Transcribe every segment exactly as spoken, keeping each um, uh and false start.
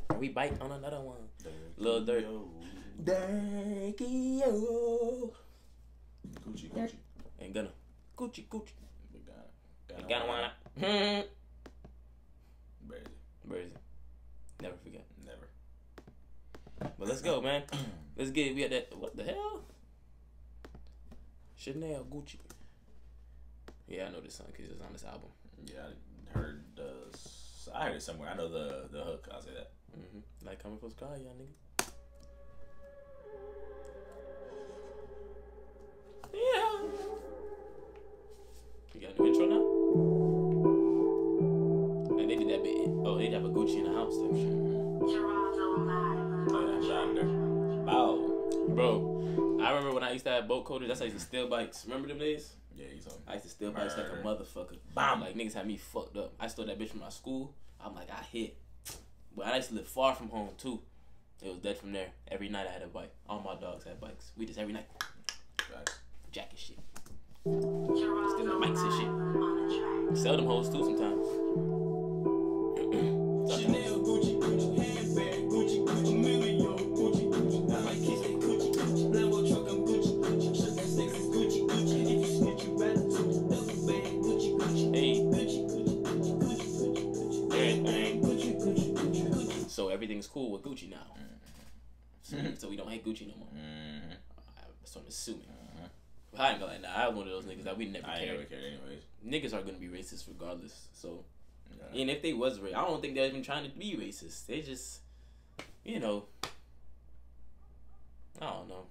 And we bite on another one. Lil Durk. Durky yo. Gucci, Gucci. Ain't gonna. Gucci, Gucci. Ain't gonna. Ain't gonna wanna. Hmm. Brazy. Brazy. Never forget. Never. But let's go, man. Let's get it. We had that. What the hell? Chanel, Gucci. Yeah, I know this song because it's on this album. Yeah, I heard the. I heard it somewhere. I know the the hook. I'll say that. Mm-hmm. Like coming from Sky, y'all nigga. Yeah. You got a new intro now? And they did that bit. Oh, they have a Gucci in the house type shit. Oh, yeah, shot there. Wow. Bro, I remember when I used to have boat coders, that's how I used to steal bikes. Remember them days? Yeah, he's on. I used to steal bikes like a motherfucker. Bam. Like niggas had me fucked up. I stole that bitch from my school. I'm like, I hit. But I used to live far from home too. It was dead from there. Every night I had a bike. All my dogs had bikes. We just every night. Right. Jacket shit. Steal the bikes and shit. Sell them hoes too sometimes. Chanel, Gucci, Gucci, handbag, Gucci, Gucci, million, Gucci, Gucci. I like kiss that Gucci, Lambo truck, I'm Gucci, Gucci. Shook that six is Gucci, Gucci. If you snitch, you better too. Double bag, Gucci, Gucci. Hey. Gucci, Gucci, Gucci, Gucci, Gucci. Everything. Gucci, Gucci, Gucci, Gucci. So everything's cool with Gucci now. So, so we don't hate Gucci no more. Mm-hmm. That's what I'm assuming. Uh-huh. But I ain't gonna lie, nah, I was one of those niggas that we never I ain't cared. never cared anyways. Niggas are gonna be racist regardless. So, Yeah. and if they was racist, I don't think they're even trying to be racist. They just, you know, I don't know.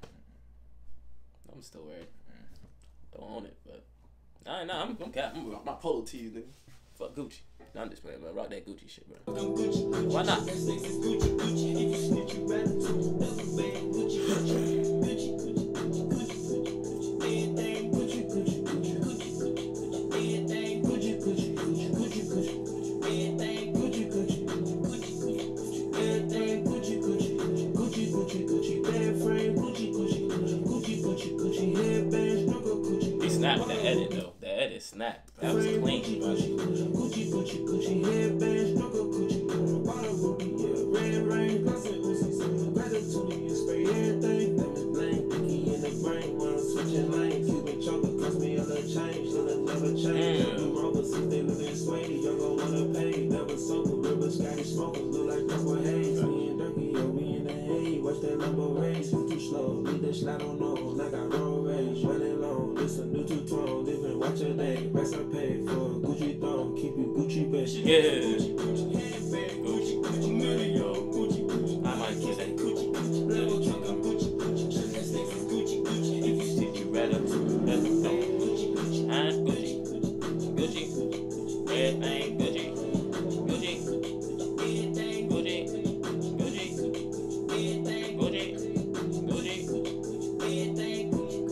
I'm still weird. Don't own it, but nah, nah, I'm, I'm, cap- I'm rock my polo tees, nigga. Fuck Gucci. Nah, I'm just playing, bro. Rock that Gucci shit, bro. I'm Gucci, Gucci. Why not? That six is Gucci, Gucci. If you snitch, you better too. Double bag, Gucci, Gucci. Gucci, Gucci, Gucci, Gucci, Gucci. Everything Gucci, Gucci, Gucci, Gucci, Gucci. Everything Gucci, Gucci, Gucci, Gucci, Gucci. Everything Gucci, Gucci, Gucci, Gucci, Gucci. Everything Gucci, Gucci, Gucci, Gucci, Gucci. Bad frame, Gucci, Gucci, Gucci, Gucci, Gucci, Gucci. Headband, struggle, Gucci. He snapped that edit though. That edit snapped. That was clean. Gucci, Gucci, Gucci, Gucci, headband, struggle, Gucci, bottle ruby, yeah, red rain, glass and Uzi, some gratitude, you spray everything, let me blame, Nicky in the brain, while I'm switching lanes, Cuban chocolate cost me a little change, it'll never change, don't do wrong, but since they live in Swady, y'all gon' wanna pay, never sober, river, Scotty smokers, look like purple haze, me and Durky, yo, we in the hay, watch that Lambo race, we too slow, leave that slide on nose, like I roll rage, running long, this a new two-tone, living, watch your day, rest I pay for a Gucci thong, keep you Gucci bitch. Yeah. Gucci, Gucci, handbag, Gucci, Gucci, million, Gucci, Gucci. I might kiss that Gucci, Gucci, Lambo truck, I'm Gucci, Gucci. Shook that six is Gucci, Gucci. If you stick, you rather Gucci, Gucci, Gucci, I'm Gucci. Gucci. Everything Gucci. Gucci. everything Gucci. Gucci. everything Gucci. Gucci. everything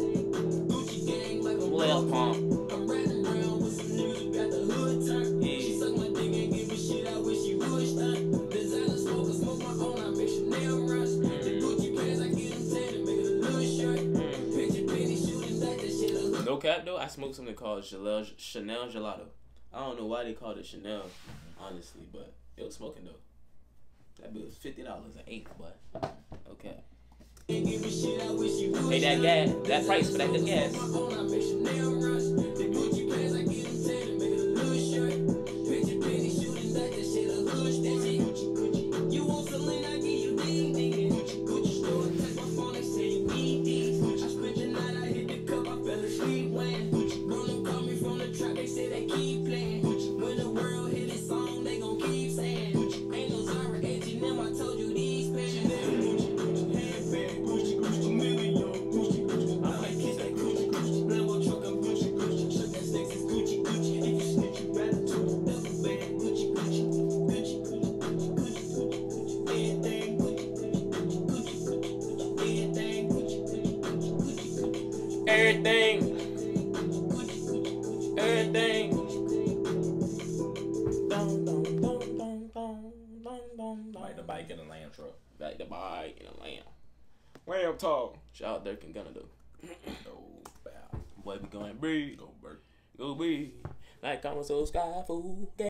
Gucci gang like a Lil ball. Pump. I'm riding around with some niggas, got the hood turned. Yeah. She suck my dick and give a shit, I wish she would stop. Designer smoker, smoke my own, I make Chanel rush. The Gucci pants, I get them tatted, make it a little shirt. Picture penny shooting back, that shit a look. No cap though, I smoked something called Chanel, Chanel Gelato. I don't know why they called it Chanel, honestly, but it was smoking though. That bill was fifty dollars an eighth, but okay. Ain't give a shit, I wish she would Pay that gas, that price for that good gas. my own, I make Chanel rush. The Gucci pants, I get them tatted, make it a little shirt. Picture penny shooting back, that shit a hood stitchy. Gucci, Gucci. You want Celine, I give you ding ding. Gucci, Gucci. Store, text my phone, they say you need these. I spent the night, I hit the cup, I fell asleep when Gucci. Gonna call me from the trap, they say they keep playing. Gucci. When the world hit this song, they gon' keep saying Gucci. Ain't no Zara, H and M, I told you these pants. Gucci, Gucci, handbag, Gucci, Gucci, million, Gucci, Gucci. I might kiss that Gucci, Gucci, Lambo truck, I'm Gucci, Gucci. Shook that six is Gucci, Gucci. If you snitch, you better too. Double bag, Gucci, Gucci, Gucci, Gucci, Gucci, Gucci. Everything Gucci, Gucci, Gucci, everything Gucci, Gucci, Gucci, Everything, Gucci, Gucci, everything. Dun, dun, dun, dun, dun, dun, dun, Like the bike in the lamb truck. Like the bike in a lamb. Lamb talk. Shout out Dirk and Gunna though. No bow. Boy, we going breathe. Go Bert. Go breathe. Like I'm so sky fool.